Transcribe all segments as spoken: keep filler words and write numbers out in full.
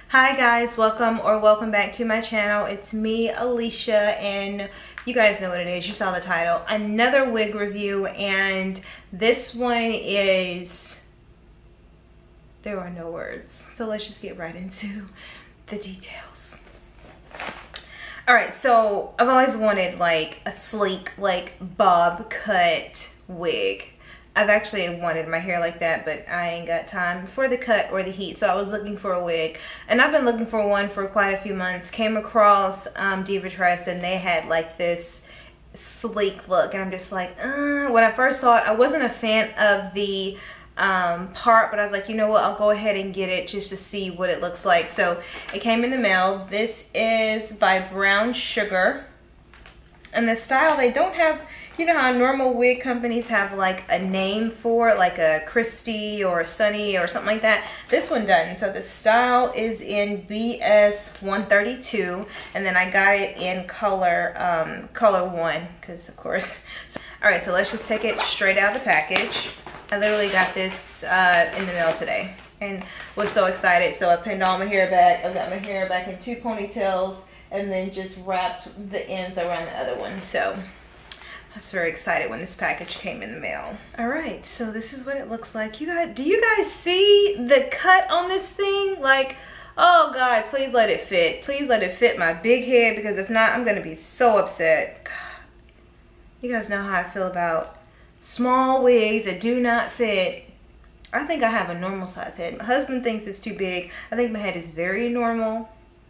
Hi guys, welcome or welcome back to my channel. It's me, Alicia, and you guys know what it is. You saw the title. Another wig review, and this one is, there are no words. So let's just get right into the details. All right, so I've always wanted like a sleek, like bob cut wig. I've actually wanted my hair like that, but I ain't got time for the cut or the heat, so I was looking for a wig. And I've been looking for one for quite a few months. Came across um, Divatress, and they had like this sleek look, and I'm just like, uh. When I first saw it, I wasn't a fan of the um, part, but I was like, you know what, I'll go ahead and get it just to see what it looks like. So it came in the mail. This is by Brown Sugar. And the style, they don't have, you know how normal wig companies have like a name for it, like a Christy or a Sunny or something like that. This one doesn't. So the style is in B S one thirty-two, and then I got it in color um, color one, because of course. So, all right, so let's just take it straight out of the package. I literally got this uh, in the mail today and was so excited. So I pinned all my hair back. I've got my hair back in two ponytails, and then just wrapped the ends around the other one. So I was very excited when this package came in the mail. All right, so this is what it looks like. You guys, do you guys see the cut on this thing? Like, oh God, please let it fit. Please let it fit my big head, because if not, I'm gonna be so upset. God. You guys know how I feel about small wigs that do not fit. I think I have a normal size head. My husband thinks it's too big. I think my head is very normal.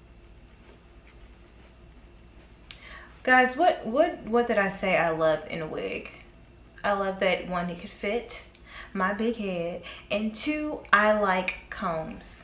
Guys, what what what did I say I loved in a wig? I love that, one, it could fit my big head, and two, I like combs.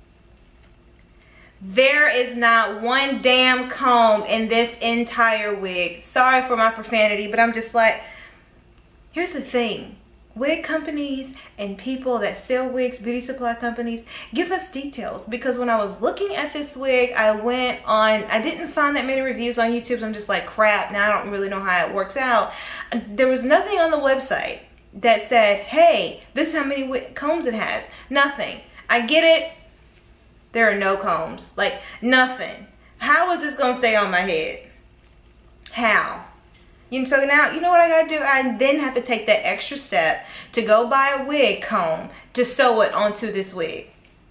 There is not one damn comb in this entire wig. Sorry for my profanity, but I'm just like, here's the thing. Wig companies and people that sell wigs, beauty supply companies, give us details. Because when I was looking at this wig, I went on, I didn't find that many reviews on YouTube. So I'm just like, crap, now I don't really know how it works out. There was nothing on the website that said, hey, this is how many combs it has. Nothing. I get it. There are no combs. Like, nothing. How is this gonna stay on my head? How? You know, so now, you know what I gotta do? I then have to take that extra step to go buy a wig comb to sew it onto this wig.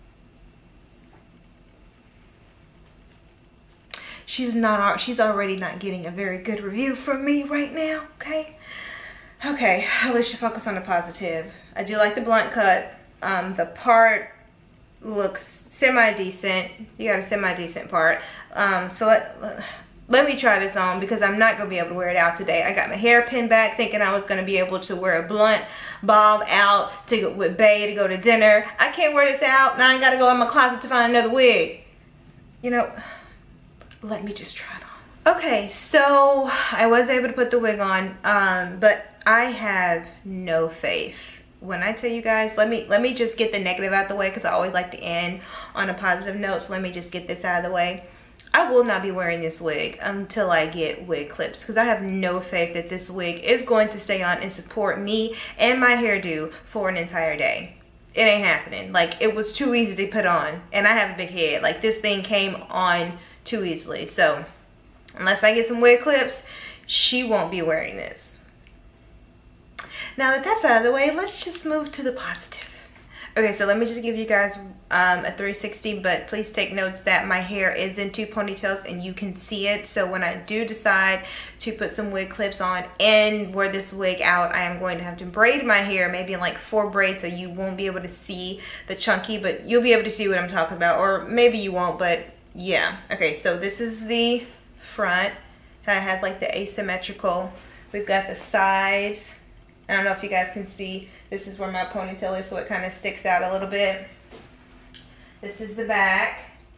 She's not, she's already not getting a very good review from me right now, okay? Okay, let's just focus on the positive. I do like the blunt cut. Um, the part looks semi-decent. You got a semi-decent part. Um, so let, let me try this on, because I'm not going to be able to wear it out today. I got my hair pinned back thinking I was going to be able to wear a blunt bob out to go with Bae to go to dinner. I can't wear this out. Now I got to go in my closet to find another wig. You know, let me just try it on. Okay, so I was able to put the wig on, um, but I have no faith. When I tell you guys, let me let me just get the negative out the way, because I always like to end on a positive note. So let me just get this out of the way. I will not be wearing this wig until I get wig clips, because I have no faith that this wig is going to stay on and support me and my hairdo for an entire day. It ain't happening. Like, it was too easy to put on, and I have a big head. Like, this thing came on too easily. So unless I get some wig clips, she won't be wearing this. Now that that's out of the way, let's just move to the positive. Okay, so let me just give you guys um, a three sixty, but please take notes that my hair is in two ponytails and you can see it. So when I do decide to put some wig clips on and wear this wig out, I am going to have to braid my hair, maybe in like four braids, so you won't be able to see the chunky, but you'll be able to see what I'm talking about, or maybe you won't, but yeah. Okay, so this is the front. It has like the asymmetrical. We've got the sides. I don't know if you guys can see, this is where my ponytail is, so it kind of sticks out a little bit. This is the back.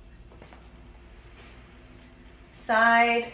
Side.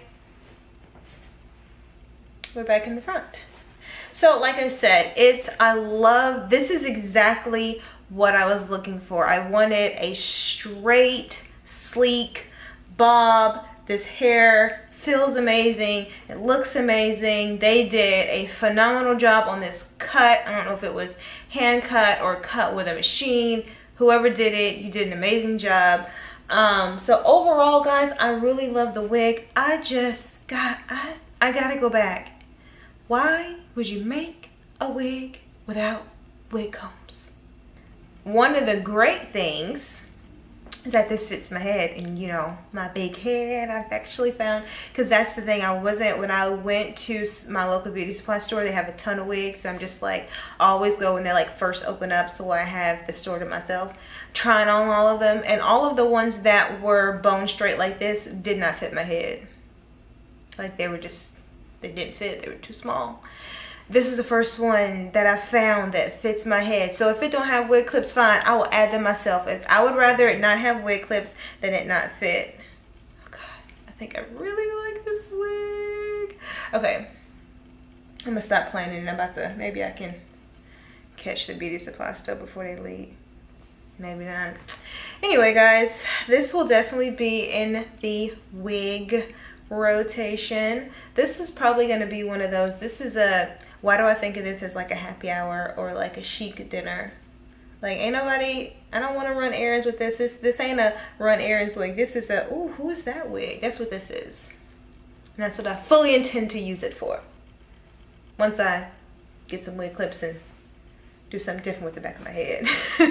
We're back in the front. So like I said, it's, I love, this is exactly what I was looking for. I wanted a straight, sleek bob. This hair feels amazing, it looks amazing. They did a phenomenal job on this cut. I don't know if it was hand cut or cut with a machine. Whoever did it, you did an amazing job. Um, so overall, guys, I really love the wig. I just got, I, I gotta go back. Why would you make a wig without wig combs? One of the great things is that this fits my head, and you know, my big head, I've actually found, because that's the thing, I wasn't, when I went to my local beauty supply store, they have a ton of wigs, so I'm just like, always go when they like first open up, so I have the store to myself, trying on all of them, and all of the ones that were bone straight like this did not fit my head. Like they were just, they didn't fit, they were too small. This is the first one that I found that fits my head. So if it don't have wig clips, fine, I will add them myself. If I would rather it not have wig clips than it not fit. Oh God, I think I really like this wig. Okay, I'm gonna stop playing and I'm about to, maybe I can catch the beauty supply stuff before they leave. Maybe not. Anyway, guys, this will definitely be in the wig rotation. This is probably gonna be one of those, this is a, why do I think of this as like a happy hour or like a chic dinner? Like ain't nobody, I don't want to run errands with this. This this ain't a run errands wig. This is a, ooh, who is that wig? That's what this is. And that's what I fully intend to use it for. Once I get some wig clips and do something different with the back of my head.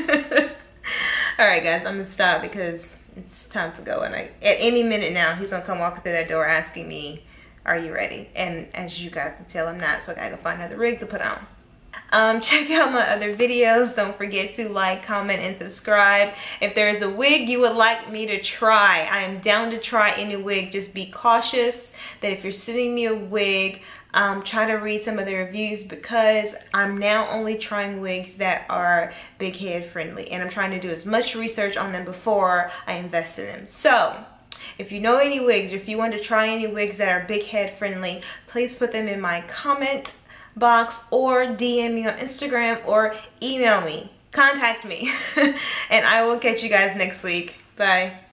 Alright guys, I'm gonna stop because it's time for go. And I, at any minute now, he's gonna come walking through that door asking me, are you ready? And as you guys can tell, I'm not, so I gotta go find another rig to put on. Um, check out my other videos. Don't forget to like, comment, and subscribe. If there is a wig you would like me to try, I am down to try any wig. Just be cautious that if you're sending me a wig, um, try to read some of the reviews, because I'm now only trying wigs that are big head friendly, and I'm trying to do as much research on them before I invest in them. So if you know any wigs, or if you want to try any wigs that are big head friendly, please put them in my comment box or D M me on Instagram or email me. Contact me. And I will catch you guys next week. Bye.